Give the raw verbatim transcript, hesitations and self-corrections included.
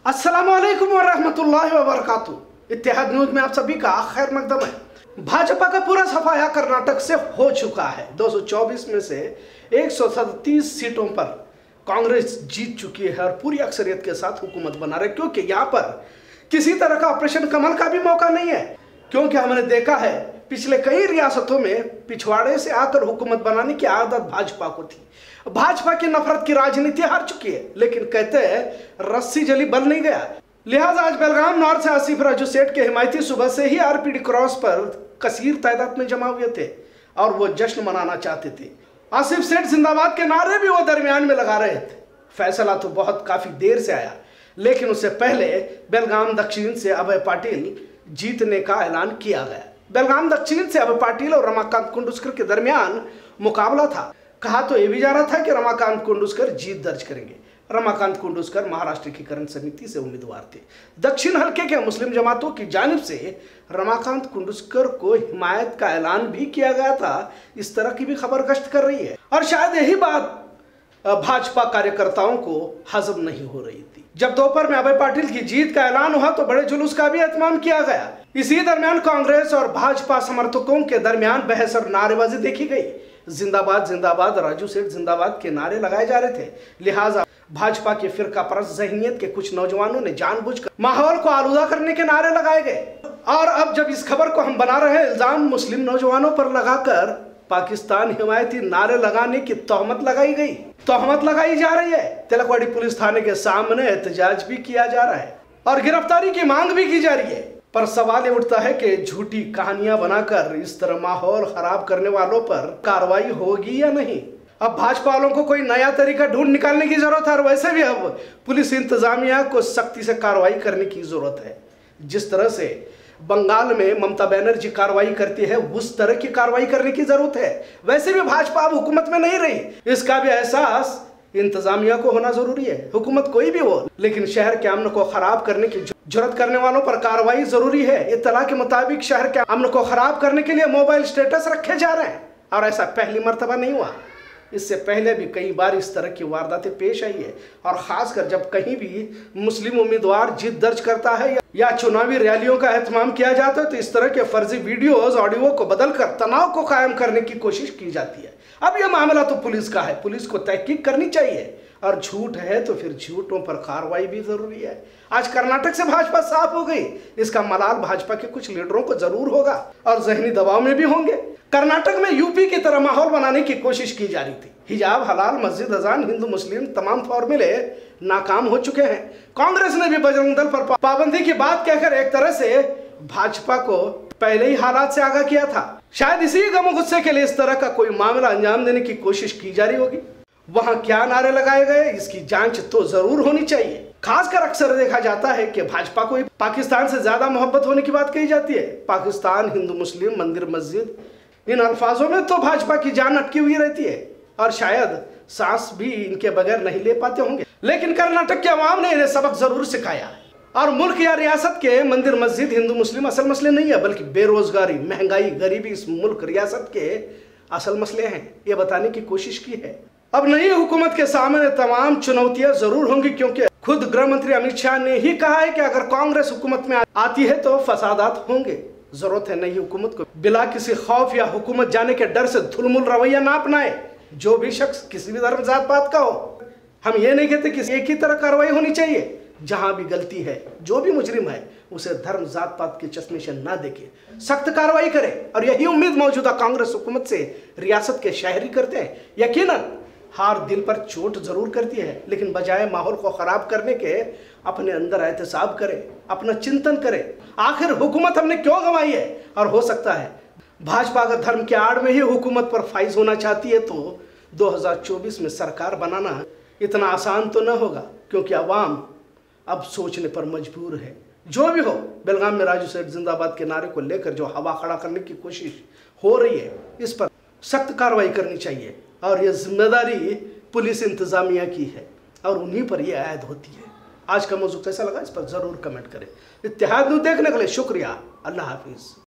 अस्सलामुअलैकुम वरहमतुल्लाहि वबरकातुहू। इत्तेहाद न्यूज में आप सभी का खैर मकदम है। भाजपा का पूरा सफाया कर्नाटक से हो चुका है। दो सौ चौबीस में से एक सौ सैंतीस सीटों पर कांग्रेस जीत चुकी है और पूरी अक्सरियत के साथ हुकूमत बना रहे, क्योंकि यहाँ पर किसी तरह का ऑपरेशन कमल का भी मौका नहीं है। क्योंकि हमने देखा है पिछले कई रियासतों में पिछवाड़े से आकर हुकूमत बनाने की आदत भाजपा को थी। भाजपा की नफरत की राजनीति हार चुकी है, लेकिन कहते हैं रस्सी जली बल नहीं गया। लिहाजा आज बेलगाम नॉर्थ से आसिफ राजू सेठ के हिमायती सुबह से ही आरपीडी क्रॉस पर कसीर तादाद में जमा हुए थे और वो जश्न मनाना चाहते थे। आसिफ सेठ जिंदाबाद के नारे भी वो दरमियान में लगा रहे थे। फैसला तो बहुत काफी देर से आया, लेकिन उससे पहले बेलगाम दक्षिण से अभय पाटिल जीतने का ऐलान किया गया। बेलगाम दक्षिण से अभय पाटिल और रमाकांत कुंडुस्कर के दरमियान मुकाबला था। कहा तो यह भी जा रहा था कि रमाकांत कुंडुस्कर जीत दर्ज करेंगे। रमाकांत कुंडुस्कर महाराष्ट्र एकीकरण समिति से उम्मीदवार थे। दक्षिण हल्के के मुस्लिम जमातों की जानिब से रमाकांत कुंडुस्कर को हिमायत का ऐलान भी किया गया था। इस तरह की भी खबर गश्त कर रही है और शायद यही बात भाजपा कार्यकर्ताओं को हजम नहीं हो रही थी। जब दोपहर में अभय पाटिल की जीत का ऐलान हुआ तो बड़े जुलूस का भी एहतमाम किया गया। इसी दरमियान कांग्रेस और भाजपा समर्थकों के दरमियान बहस और नारेबाजी देखी गई। जिंदाबाद जिंदाबाद, राजू सेठ जिंदाबाद के नारे लगाए जा रहे थे। लिहाजा भाजपा की फिरका परस्त ज़हनियत के कुछ नौजवानों ने जानबूझकर माहौल को आलूदा करने के नारे लगाए गए। और अब जब इस खबर को हम बना रहे हैं, इल्जाम मुस्लिम नौजवानों पर लगाकर पाकिस्तान हिमायती नारे लगाने की तोहमत लगाई गई तोहमत लगाई जा रही है। तिलकवाड़ी पुलिस थाने के सामने एहतजाज भी किया जा रहा है और गिरफ्तारी की मांग भी की जा रही है। पर सवाल ये उठता है कि झूठी कहानियां बनाकर इस तरह माहौल खराब करने वालों पर कार्रवाई होगी या नहीं। अब भाजपा वालों को कोई नया तरीका ढूंढ निकालने की जरूरत है और वैसे भी अब पुलिस इंतजामिया को सख्ती से कार्रवाई करने की जरूरत है। जिस तरह से बंगाल में ममता बनर्जी कार्रवाई करती है, उस तरह की कार्रवाई करने की जरूरत है। वैसे भी भाजपा अब हुकूमत में नहीं रही, इसका भी एहसास इंतजामिया को होना जरूरी है। हुकूमत कोई भी हो, लेकिन शहर के अमन को खराब करने की जुर्रत करने वालों पर कार्रवाई जरूरी है। इत्तला के मुताबिक शहर के अमन को खराब करने के लिए मोबाइल स्टेटस रखे जा रहे हैं और ऐसा पहली मर्तबा नहीं हुआ। इससे पहले भी कई बार इस तरह की वारदातें पेश आई है और खासकर जब कहीं भी मुस्लिम उम्मीदवार जीत दर्ज करता है या, या चुनावी रैलियों का एहतमाम किया जाता है तो इस तरह के फर्जी वीडियोस ऑडियो को बदलकर तनाव को कायम करने की कोशिश की जाती है। अब यह मामला तो पुलिस का है, पुलिस को तहकीक करनी चाहिए और झूठ है तो फिर झूठों पर कार्रवाई भी जरूरी है। आज कर्नाटक से भाजपा साफ हो गई, इसका मलाल भाजपा के कुछ लीडरों को जरूर होगा और जहनी दबाव में भी होंगे। कर्नाटक में यूपी की तरह माहौल बनाने की कोशिश की जा रही थी। हिजाब, हलाल, मस्जिद, अजान, हिंदू मुस्लिम तमाम फॉर्मूले नाकाम हो चुके हैं। कांग्रेस ने भी बजरंग दल पर पाबंदी की बात कहकर एक तरह से भाजपा को पहले ही हालात से आगाह किया था। शायद इसी गम गुस्से के लिए इस तरह का कोई मामला अंजाम देने की कोशिश की जा रही होगी। वहां क्या नारे लगाए गए, इसकी जांच तो जरूर होनी चाहिए। खासकर अक्सर देखा जाता है कि भाजपा को पाकिस्तान से ज्यादा मोहब्बत होने की बात कही जाती है। पाकिस्तान, हिंदू मुस्लिम, मंदिर मस्जिद, इन अल्फाजों में तो भाजपा की जान अटकी हुई रहती है और शायद सांस भी इनके बगैर नहीं ले पाते होंगे। लेकिन कर्नाटक के अवाम ने इन्हें सबक जरूर सिखाया है और मुल्क या रियासत के मंदिर मस्जिद, हिंदू मुस्लिम असल मसले नहीं है, बल्कि बेरोजगारी, महंगाई, गरीबी इस मुल्क रियासत के असल मसले हैं। ये बताने की कोशिश की है। अब नई हुकूमत के सामने तमाम चुनौतियां जरूर होंगी, क्योंकि खुद गृह मंत्री अमित शाह ने ही कहा है कि अगर कांग्रेस हुकूमत में आती है तो फसादात होंगे। जरूरत है नई हुकूमत को बिला किसी खौफ या हुकूमत जाने के डर से धुलमुल रवैया ना अपनाए। जो भी शख्स किसी भी धर्म जात पात का हो, हम ये नहीं कहते कि एक ही तरह कार्रवाई होनी चाहिए। जहां भी गलती है, जो भी मुजरिम है, उसे धर्म जात पात के चश्मे से ना देखे, सख्त कार्रवाई करे। और यही उम्मीद मौजूदा कांग्रेस हुकूमत से रियासत के शहरी करते हैं। यकीनन हार दिल पर चोट जरूर करती है, लेकिन बजाय माहौल को खराब करने के अपने अंदर एहतसाब करे, अपना चिंतन करे। आखिर हुकूमत हमने क्यों गंवाई है? और हो सकता है भाजपा अगर धर्म के आड़ में ही हुकूमत पर फाइज होना चाहती है तो दो हज़ार चौबीस में सरकार बनाना इतना आसान तो न होगा, क्योंकि अवाम अब सोचने पर मजबूर है। जो भी हो, बेलगाम में राजू सेठ जिंदाबाद के नारे को लेकर जो हवा खड़ा करने की कोशिश हो रही है, इस पर सख्त कार्रवाई करनी चाहिए और यह जिम्मेदारी पुलिस इंतजामिया की है और उन्हीं पर यह आयद होती है। आज का मौजूद कैसा लगा, इस पर जरूर कमेंट करें। इत्तेहाद न्यूज़ देखने के लिए शुक्रिया। अल्लाह हाफिज।